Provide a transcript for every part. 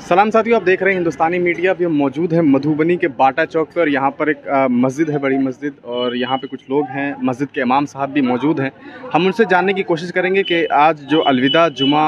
सलाम साथियों, आप देख रहे हैं हिंदुस्तानी मीडिया। अभी हम मौजूद हैं मधुबनी के बाटा चौक पर। यहाँ पर एक मस्जिद है, बड़ी मस्जिद, और यहाँ पे कुछ लोग हैं। मस्जिद के इमाम साहब भी मौजूद हैं। हम उनसे जानने की कोशिश करेंगे कि आज जो अलविदा जुमा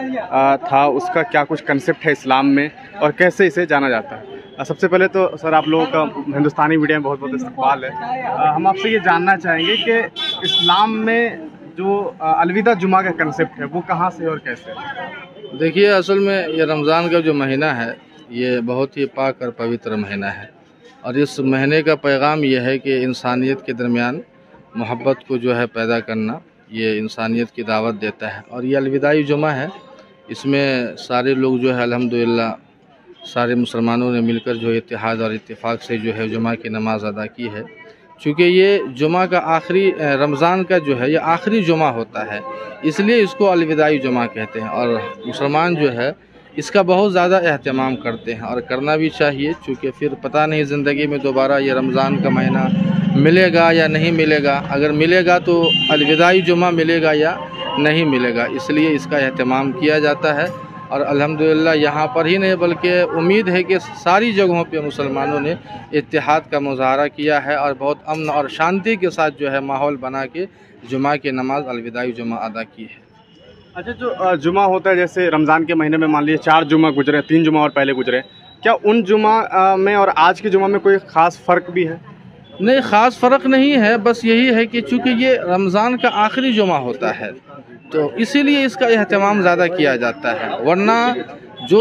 था उसका क्या कुछ कंसेप्ट है इस्लाम में और कैसे इसे जाना जाता है। सबसे पहले तो सर, आप लोगों का हिंदुस्तानी मीडिया में बहुत बहुत इस्तकबाल है। हम आपसे ये जानना चाहेंगे कि इस्लाम में जो अलविदा जुमा का कंसेप्ट है वो कहाँ से और कैसे है? देखिए, असल में ये रमज़ान का जो महीना है ये बहुत ही पाक और पवित्र महीना है, और इस महीने का पैगाम ये है कि इंसानियत के दरमियान मोहब्बत को जो है पैदा करना, ये इंसानियत की दावत देता है। और ये अलविदाई जुमा है, इसमें सारे लोग जो है अल्हम्दुलिल्लाह सारे मुसलमानों ने मिलकर जो इत्तेहाद और इत्तेफाक से जो है जुमा की नमाज़ अदा की है। चूँकि ये जुमा का आखिरी रमज़ान का जो है ये आखिरी जुमा होता है, इसलिए इसको अलविदाई जुमा कहते हैं। और मुसलमान जो है इसका बहुत ज़्यादा एहतमाम करते हैं और करना भी चाहिए, चूँकि फिर पता नहीं ज़िंदगी में दोबारा ये रमज़ान का महीना मिलेगा या नहीं मिलेगा। अगर मिलेगा तो अलविदाई जुमा मिलेगा या नहीं मिलेगा, इसलिए इसका एहतमाम किया जाता है। और अल्हम्दुलिल्लाह यहाँ पर ही नहीं बल्कि उम्मीद है कि सारी जगहों पे मुसलमानों ने इत्तेहाद का मुजाहरा किया है और बहुत अमन और शांति के साथ जो है माहौल बना के जुमा की नमाज अलविदाई जुमा अदा की है। अच्छा, जो जुमा होता है, जैसे रमज़ान के महीने में मान लीजिए 4 जुमा गुजरे, 3 जुमा और पहले गुजरे, क्या उन जुमा में और आज के जुमा में कोई ख़ास फ़र्क भी है? नहीं, ख़ास फ़र्क नहीं है, बस यही है कि चूँकि ये रमज़ान का आखिरी जुमा होता है तो इसीलिए इसका एहतमाम ज़्यादा किया जाता है। वरना जो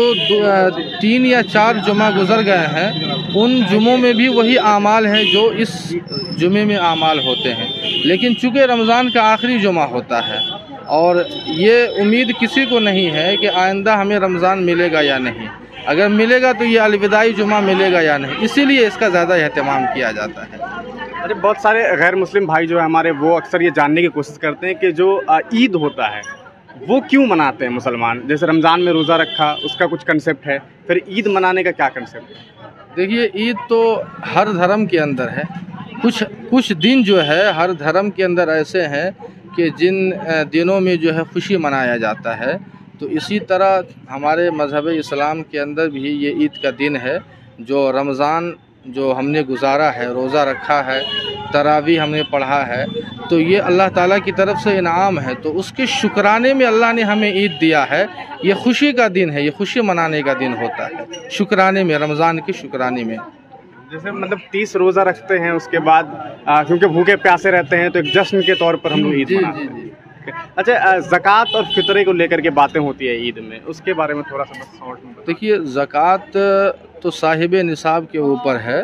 3 या 4 जुमा गुज़र गए हैं उन जुमों में भी वही आमाल है जो इस जुमे में आमाल होते हैं, लेकिन चूँकि रमज़ान का आखिरी जुमा होता है और ये उम्मीद किसी को नहीं है कि आइंदा हमें रमज़ान मिलेगा या नहीं, अगर मिलेगा तो ये अलविदाई जुमा मिलेगा या नहीं, इसीलिए इसका ज़्यादा एहतमाम किया जाता है। अरे, बहुत सारे गैर मुस्लिम भाई जो है हमारे, वो अक्सर ये जानने की कोशिश करते हैं कि जो ईद होता है वो क्यों मनाते हैं मुसलमान। जैसे रमज़ान में रोज़ा रखा, उसका कुछ कंसेप्ट है, फिर ईद मनाने का क्या कंसेप्ट है? देखिए, ईद तो हर धर्म के अंदर है। कुछ दिन जो है हर धर्म के अंदर ऐसे हैं कि जिन दिनों में जो है खुशी मनाया जाता है, तो इसी तरह हमारे मज़हब इस्लाम के अंदर भी ये ईद का दिन है। जो रमज़ान जो हमने गुजारा है, रोज़ा रखा है, तरावी हमने पढ़ा है, तो ये अल्लाह ताला की तरफ से इनाम है, तो उसके शुक्राने में अल्लाह ने हमें ईद दिया है। ये खुशी का दिन है, ये खुशी मनाने का दिन होता है, शुक्राने में, रमज़ान के शुक्राने में। जैसे मतलब 30 रोज़ा रखते हैं, उसके बाद क्योंकि भूखे प्यासे रहते हैं तो एक जश्न के तौर पर हम लोग ईद मनाते हैं। अच्छा, ज़कात और फितरे को लेकर के बातें होती है ईद में, उसके बारे में थोड़ा सा बस शॉर्ट में। देखिए, ज़कात तो साहिब निसाब के ऊपर है।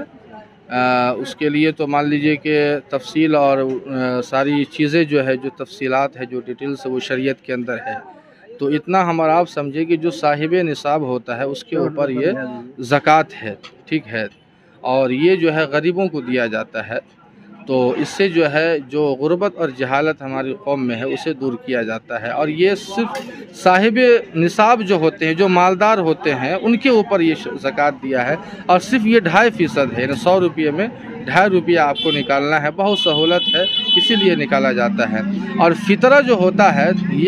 उसके लिए तो मान लीजिए कि तफसील और सारी चीज़ें जो है, जो तफसीलात है, जो डिटेल्स है, वो शरीयत के अंदर है। तो इतना हमारा आप समझे कि जो साहिब निसाब होता है उसके ऊपर ये ज़कात है, ठीक है, और ये जो है गरीबों को दिया जाता है। तो इससे जो है जो गुर्बत और जहालत हमारी कौम में है उसे दूर किया जाता है। और ये सिर्फ साहिब निसाब जो होते हैं, जो मालदार होते हैं, उनके ऊपर ये ज़कात दिया है। और सिर्फ ये 2.5% है, 100 रुपये में 2.5 रुपया आपको निकालना है। बहुत सहूलत है, इसीलिए निकाला जाता है। और फितरा जो होता है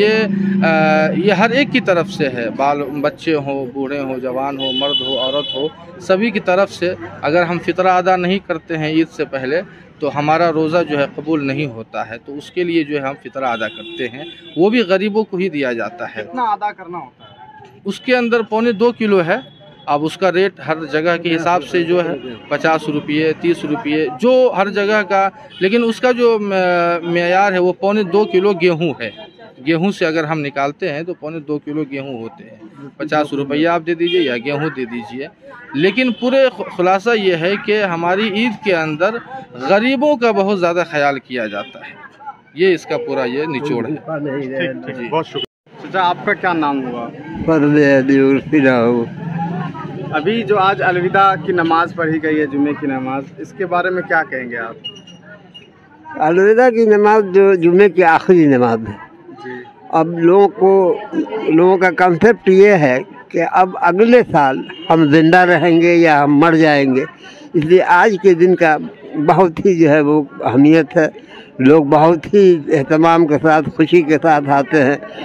ये हर एक की तरफ से है, बच्चे हों, बूढ़े हों, जवान हो, मर्द हो, औरत हो, सभी की तरफ से। अगर हम फितरा अदा नहीं करते हैं ईद से पहले तो हमारा रोज़ा जो है कबूल नहीं होता है, तो उसके लिए जो है हम फितरा अदा करते हैं, वो भी गरीबों को ही दिया जाता है। कितना अदा करना होता है? उसके अंदर 1.25 किलो है। अब उसका रेट हर जगह के हिसाब से जो है 50 रुपये, 30 रुपये, जो हर जगह का, लेकिन उसका जो मेयार है वो 2.25 किलो गेहूँ है। गेहूं से अगर हम निकालते हैं तो 2.25 किलो गेहूं होते हैं। 50 रुपया आप दे दीजिए या गेहूं दे दीजिए, लेकिन पूरे खुलासा ये है कि हमारी ईद के अंदर गरीबों का बहुत ज़्यादा ख्याल किया जाता है। ये इसका पूरा ये निचोड़ है। ठीक, बहुत शुक्रिया। चाचा, आपका क्या नाम हुआ? अभी जो आज अलविदा की नमाज पढ़ी गई है, जुमे की नमाज, इसके बारे में क्या कहेंगे आप? अलविदा की नमाज जो जुमे की आखिरी नमाज है। अब लोगों का कंसेप्ट ये है कि अब अगले साल हम जिंदा रहेंगे या हम मर जाएंगे, इसलिए आज के दिन का बहुत ही जो है वो अहमियत है। लोग बहुत ही एहतमाम के साथ, खुशी के साथ आते हैं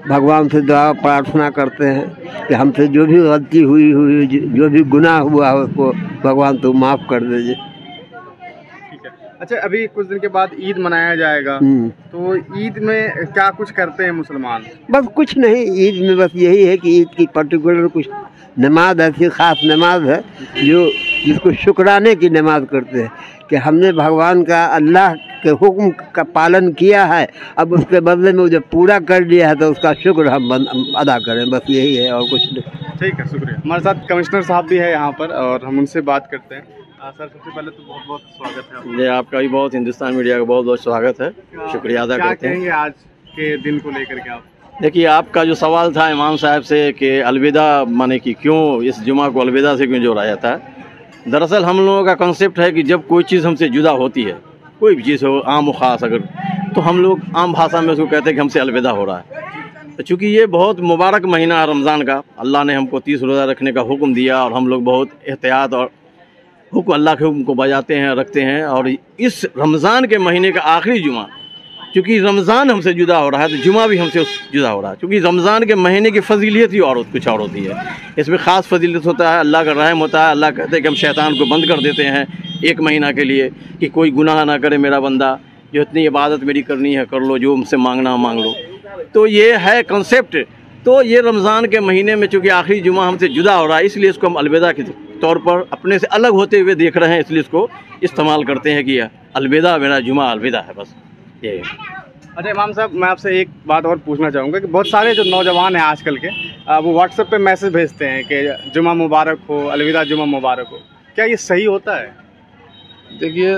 भगवान से दुआ प्रार्थना करते हैं कि हमसे जो भी गलती हुई जो भी गुनाह हुआ है उसको भगवान तो माफ़ कर दीजिए। ठीक है। अच्छा, अभी कुछ दिन के बाद ईद मनाया जाएगा, तो ईद में क्या कुछ करते हैं मुसलमान? बस कुछ नहीं, ईद में बस यही है कि ईद की पर्टिकुलर कुछ नमाज ऐसी ख़ास नमाज है जो जिसको शुक्राने की नमाज करते हैं कि हमने भगवान का अल्लाह के हुक्म का पालन किया है, अब उसके बदले में जो पूरा कर लिया है तो उसका शुक्र हम अदा करें, बस यही है और कुछ नहीं। ठीक है, शुक्रिया। हमारे साथ कमिश्नर साहब भी है यहाँ पर और हम उनसे बात करते हैं। सर, सबसे पहले तो बहुत बहुत स्वागत है। जी, आपका भी बहुत, हिंदुस्तान मीडिया का बहुत बहुत स्वागत है, शुक्रिया अदा करते हैं। क्या कहेंगे आज के दिन को लेकर के आप? देखिए, आपका जो सवाल था इमाम साहब से कि अलविदा माने कि क्यों इस जुमा को अलविदा से क्यों जोड़ा जाता है, दरअसल हम लोगों का कॉन्सेप्ट है कि जब कोई चीज़ हमसे जुदा होती है, कोई भी चीज़ हो आम ख़ास अगर, तो हम लोग आम भाषा में उसको कहते हैं कि हमसे अलविदा हो रहा है। तो चूँकि ये बहुत मुबारक महीना है रमज़ान का, अल्लाह ने हमको 30 रोज़ा रखने का हुक्म दिया और हम लोग बहुत एहतियात और हुक्म अल्लाह के हुक्म को बजाते हैं, रखते हैं। और इस रमज़ान के महीने का आखिरी जुमा, क्योंकि रमज़ान हमसे जुदा हो रहा है तो जुमा भी हमसे जुदा हो रहा है, क्योंकि रमज़ान के महीने की फजीलियत ही और कुछ और होती है। इसमें ख़ास फजीलत होता है, अल्लाह का रहम होता है। अल्लाह कहते हैं कि हम शैतान को बंद कर देते हैं 1 महीना के लिए कि कोई गुनाह ना करे मेरा बंदा, जो इतनी इबादत मेरी करनी है कर लो, जो हमसे मांगना मांग लो। तो ये है कॉन्सेप्ट। तो ये रमज़ान के महीने में चूँकि आखिरी जुमा हमसे जुदा हो रहा है, इसलिए इसको हम अलविदा के तौर पर अपने से अलग होते हुए देख रहे हैं, इसलिए इसको इस्तेमाल करते हैं कि अलविदा मेरा जुमा अलविदा है, बस ये। अच्छा इमाम साहब, मैं आपसे एक बात और पूछना चाहूँगा कि बहुत सारे जो नौजवान हैं आजकल के, वो व्हाट्सएप पे मैसेज भेजते हैं कि जुमा मुबारक हो, अलविदा जुमा मुबारक हो, क्या ये सही होता है? देखिए,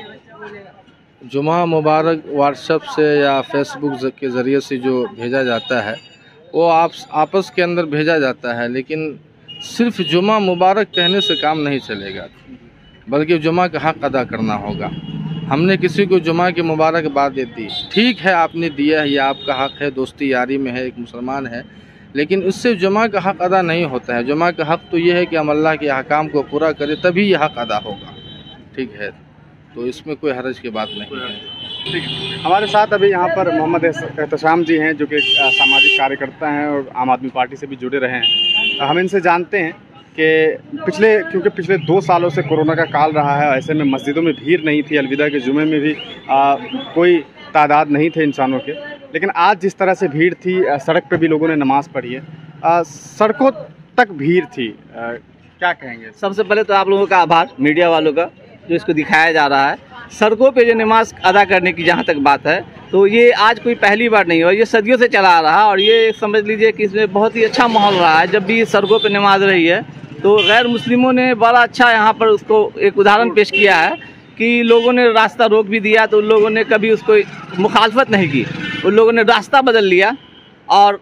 जुमा मुबारक व्हाट्सएप से या फेसबुक के ज़रिए से जो भेजा जाता है वो आपस के अंदर भेजा जाता है, लेकिन सिर्फ जुमा मुबारक कहने से काम नहीं चलेगा, बल्कि जुमा का हक़ अदा करना होगा। हमने किसी को जुमा की मुबारकबाद दे दी, ठीक है, आपने दिया है, ये आपका हक़ है, दोस्ती यारी में है, एक मुसलमान है, लेकिन उससे जुमा का हक़ अदा नहीं होता है। जुमा का हक़ तो ये है कि हम अल्लाह के अहकाम को पूरा करें, तभी ये हक़ अदा होगा, ठीक है। तो इसमें कोई हरज की बात नहीं है। ठीक है। हमारे साथ अभी यहाँ पर मोहम्मद एहतशाम जी हैं, जो कि सामाजिक कार्यकर्ता हैं और आम आदमी पार्टी से भी जुड़े रहे हैं। हम इनसे जानते हैं कि क्योंकि पिछले 2 सालों से कोरोना का काल रहा है, ऐसे में मस्जिदों में भीड़ नहीं थी, अलविदा के जुमे में भी कोई तादाद नहीं थे इंसानों के, लेकिन आज जिस तरह से भीड़ थी, सड़क पे भी लोगों ने नमाज़ पढ़ी है, सड़कों तक भीड़ थी, क्या कहेंगे? सबसे पहले तो आप लोगों का आभार, मीडिया वालों का, जो इसको दिखाया जा रहा है। सड़कों पे जो नमाज अदा करने की जहाँ तक बात है, तो ये आज कोई पहली बार नहीं हुआ, ये सदियों से चला आ रहा है। और ये समझ लीजिए कि इसमें बहुत ही अच्छा माहौल रहा है। जब भी सड़कों पे नमाज रही है तो गैर मुस्लिमों ने बड़ा अच्छा यहाँ पर उसको एक उदाहरण पेश किया है कि लोगों ने रास्ता रोक भी दिया तो उन लोगों ने कभी उसको मुखालफत नहीं की, उन लोगों ने रास्ता बदल लिया और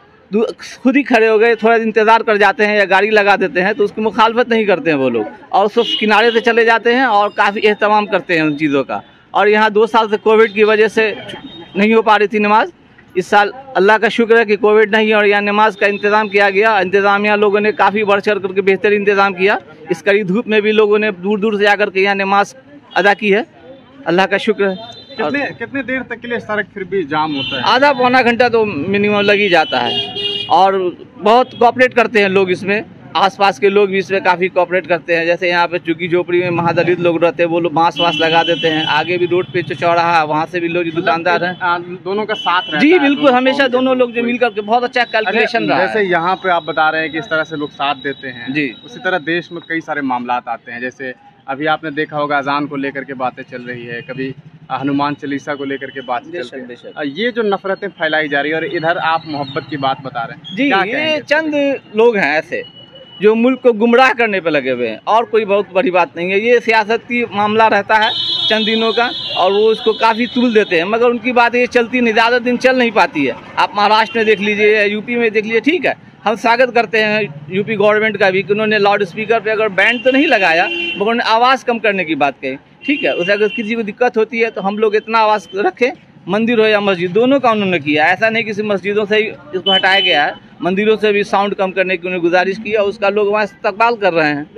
खुद ही खड़े हो गए, थोड़ा इंतज़ार कर जाते हैं या गाड़ी लगा देते हैं, तो उसकी मुखालफत नहीं करते हैं वो लोग, और उसको किनारे से चले जाते हैं और काफ़ी एहतमाम करते हैं उन चीज़ों का। और यहाँ 2 साल से कोविड की वजह से नहीं हो पा रही थी नमाज। इस साल अल्लाह का शुक्र है कि कोविड नहीं और यहाँ नमाज का इंतज़ाम किया गया। इंतज़ामिया लोगों ने काफ़ी बढ़ चढ़ करके बेहतर इंतज़ाम किया। इस कड़ी धूप में भी लोगों ने दूर दूर से आकर के यहाँ नमाज अदा की है, अल्लाह का शुक्र है। कितने देर तक के लिए सड़क फिर भी जाम होता है? आधा पौना घंटा तो मिनिमम लग ही जाता है और बहुत कोऑपरेट करते हैं लोग इसमें, आसपास के लोग भी इसमें काफ़ी कोऑपरेट करते हैं। जैसे यहाँ पे झुग्गी झोपड़ी में महादलित लोग रहते हैं, वो लोग बांस वास लगा देते हैं। आगे भी रोड पे चौराहा है, वहाँ से भी लोग दुकानदार हैं, दोनों का साथ रहता जी है। बिल्कुल, हमेशा दोनों लोग जो मिलकर के बहुत अच्छा कैलकुलेशन रहा है। जैसे यहाँ पे आप बता रहे हैं कि इस तरह से लोग साथ देते हैं जी, उसी तरह देश में कई सारे मामलात आते हैं। जैसे अभी आपने देखा होगा अजान को लेकर के बातें चल रही है, कभी हनुमान चालीसा को लेकर के बात चल रही है। ये जो नफरतें फैलाई जा रही है और इधर आप मोहब्बत की बात बता रहे हैं जी, ये चंद लोग हैं ऐसे जो मुल्क को गुमराह करने पे लगे हुए हैं, और कोई बहुत बड़ी बात नहीं है। ये सियासती मामला रहता है चंद दिनों का और वो उसको काफ़ी तुल देते हैं, मगर उनकी बात ये चलती नहीं, ज़्यादा दिन चल नहीं पाती है। आप महाराष्ट्र में देख लीजिए, यूपी में देख लीजिए, ठीक है, हम स्वागत करते हैं यूपी गवर्नमेंट का भी कि उन्होंने लाउड स्पीकर पे अगर बैंड तो नहीं लगाया मगर उन्होंने आवाज़ कम करने की बात कही, ठीक है। उसे अगर किसी को दिक्कत होती है तो हम लोग इतना आवाज़ रखें, मंदिर हो या मस्जिद, दोनों का उन्होंने किया। ऐसा नहीं किसी मस्जिदों से ही इसको हटाया गया है, मंदिरों से भी साउंड कम करने की उन्होंने गुजारिश की और उसका लोग वहाँ इस्तकबाल कर रहे हैं।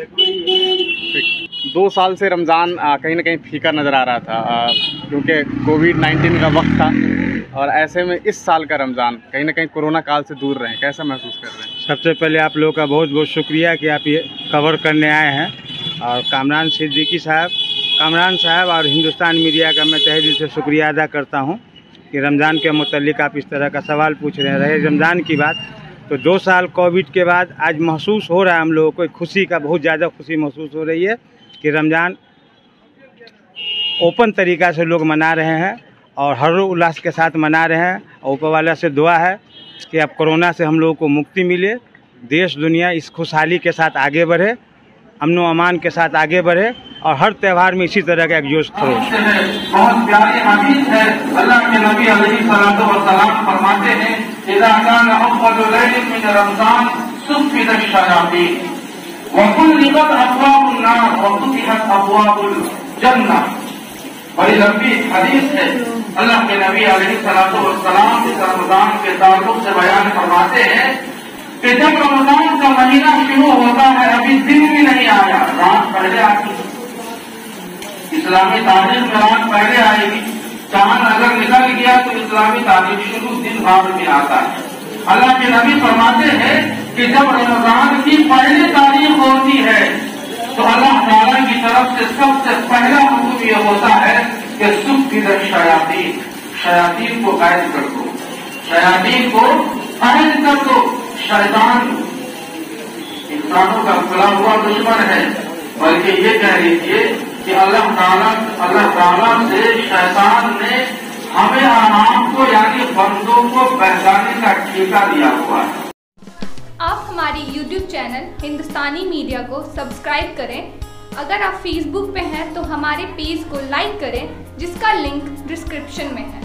2 साल से रमज़ान कहीं ना कहीं फीका नज़र आ रहा था, क्योंकि कोविड-19 का वक्त था। और ऐसे में इस साल का रमज़ान कहीं ना कहीं कोरोना काल से दूर रहें, कैसा महसूस कर रहे हैं? सबसे पहले आप लोगों का बहुत बहुत शुक्रिया कि आप ये कवर करने आए हैं। और कामरान सिद्दीकी साहब, कामरान साहब और हिंदुस्तान मीडिया का मैं तहे दिल से शुक्रिया अदा करता हूँ कि रमज़ान के मुतल्लिक आप इस तरह का सवाल पूछ रहे हैं। रहे रमज़ान की बात, तो 2 साल कोविड के बाद आज महसूस हो रहा है हम लोगों को खुशी का, बहुत ज़्यादा खुशी महसूस हो रही है कि रमज़ान ओपन तरीक़ा से लोग मना रहे हैं और हर उल्लास के साथ मना रहे हैं। और ऊपर वाला से दुआ है कि अब कोरोना से हम लोगों को मुक्ति मिले, देश दुनिया इस खुशहाली के साथ आगे बढ़े, अमन व अमान के साथ आगे बढ़े और हर त्यौहार में इसी तरह का एक जोश खरोश। बहुत प्यारे हदीस है, अल्लाह के नबी अलैहिस्सलातु वस्सलाम फरमाते हैं, इज़ा काना अव्वलु लैलिन मिन रमज़ान सुफ़िदा शयातीन व कुल्लिबत अब्वाबुन नार व फुतिहत अब्वाबुल जन्नह। बड़ी लंबी हदीस है, अल्लाह के नबी अलैहिस्सलातु वस्सलाम इस रमज़ान के ताल्लुक से बयान फरमाते हैं कि जब रमज़ान का महीना शुरू होता है, अभी दिन भी नहीं आया, रात पहले आती है। इस्लामी तारीख में रात पहले आएगी, चांद अगर निकल गया तो इस्लामी तारीख शुरू दिन बाद में आता है। अल्लाह के नबी फरमाते हैं कि जब रमज़ान की पहली तारीख होती है तो अल्लाह ताला की तरफ से सबसे पहला हुक्म यह होता है कि सुफ़िदा शयातीन, शयातीन को कैद कर दो, शयातीन को कैद कर दो। शैतान इंसानों का खुला हुआ दुश्मन है, बल्कि ये कह लीजिए कि अल्लाह ताला से शैतान ने हमें आराम को यानी बंदों को बहकाने का ठेका दिया हुआ है। आप हमारी YouTube चैनल हिंदुस्तानी मीडिया को सब्सक्राइब करें। अगर आप Facebook पे हैं तो हमारे पेज को लाइक करें, जिसका लिंक डिस्क्रिप्शन में है।